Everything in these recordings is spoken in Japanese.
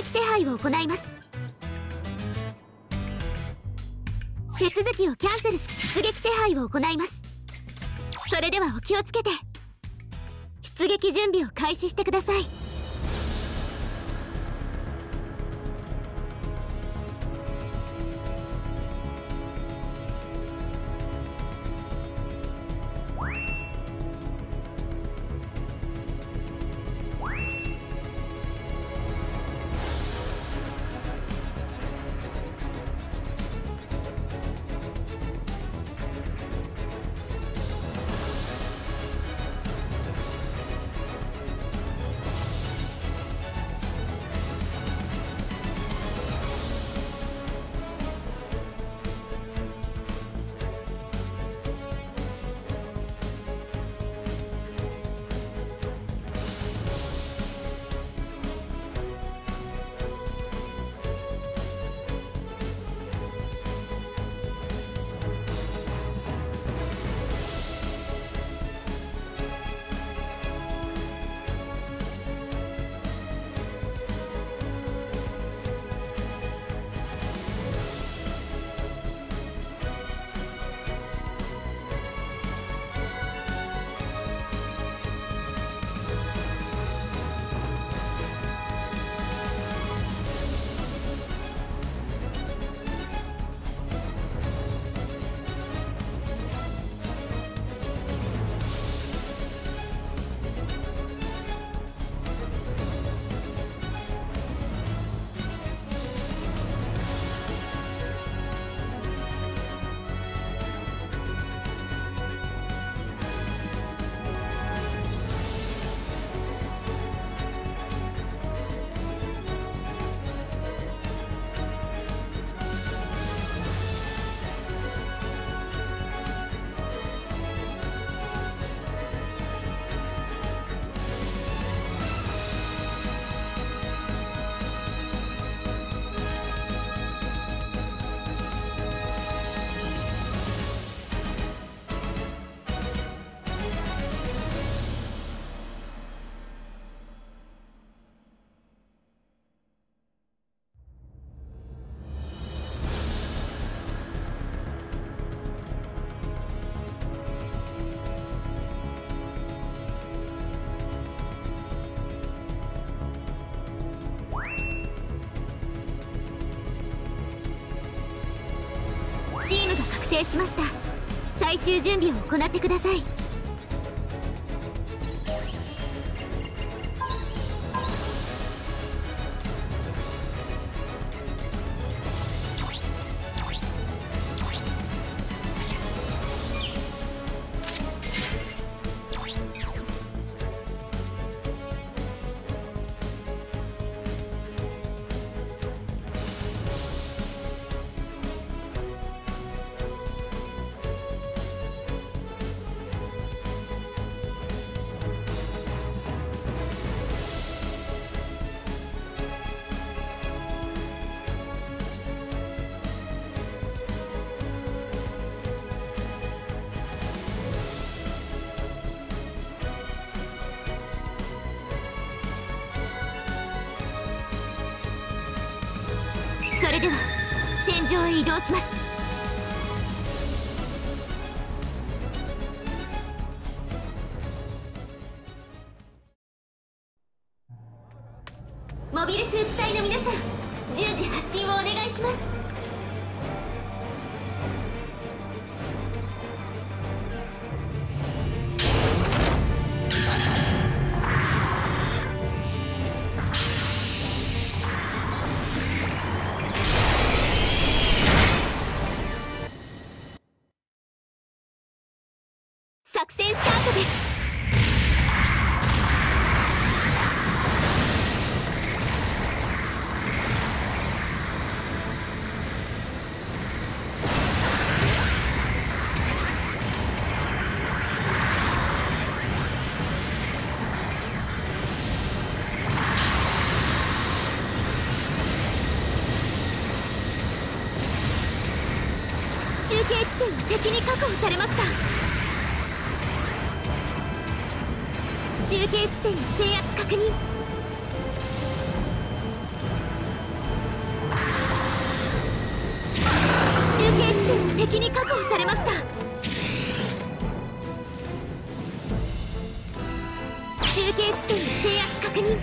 撃手配を行います。手続きをキャンセルし、出撃手配を行います。それではお気をつけて。出撃準備を開始してください。チームが確定しました。最終準備を行ってください。それでは戦場へ移動します。モビルスーツ隊の皆さん、順次発進をお願いします。作戦スタートです。中継地点は敵に確保されました。中継地点の制圧確認。 敵に確保されました。中継地点で制圧確認。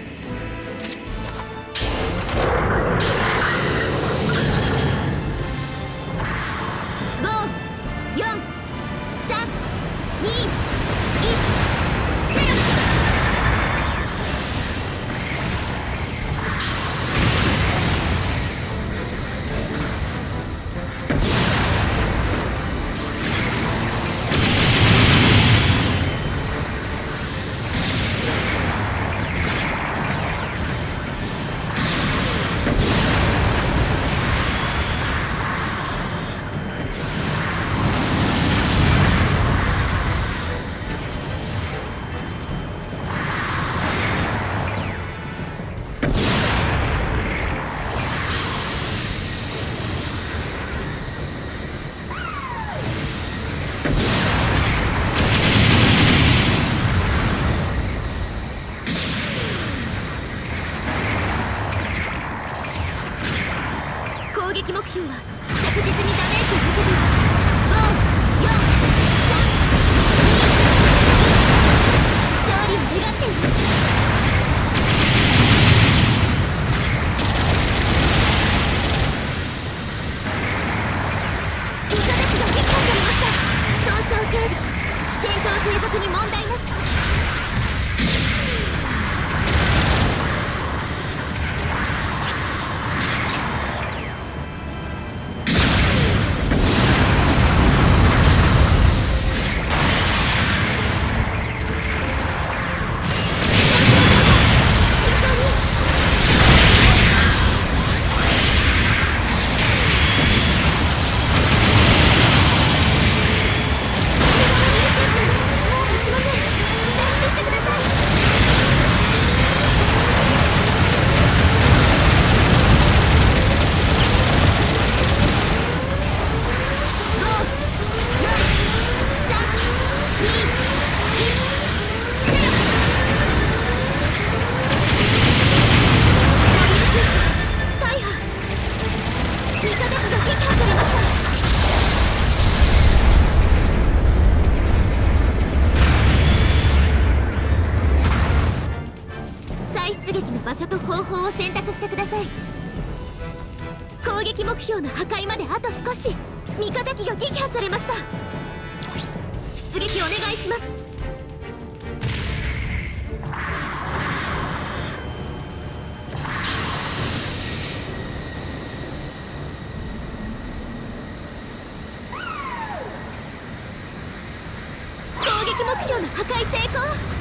攻撃目標は着実にダメージを受けている。5、4、3、2、1、勝利を願っています。味方機が撃破されました。損傷軽微、戦闘継続に問題なし。場所と方法を選択してください。攻撃目標の破壊まであと少し。味方機が撃破されました。出撃お願いします。攻撃目標の破壊成功。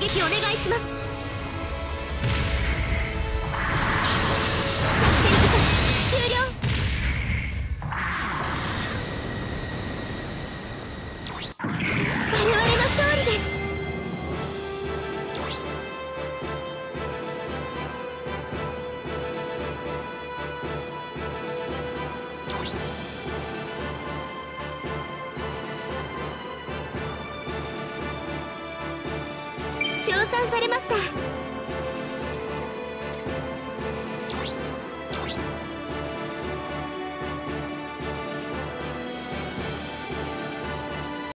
撃お願いします。作戦時間終了。我々の勝利です。称賛されました。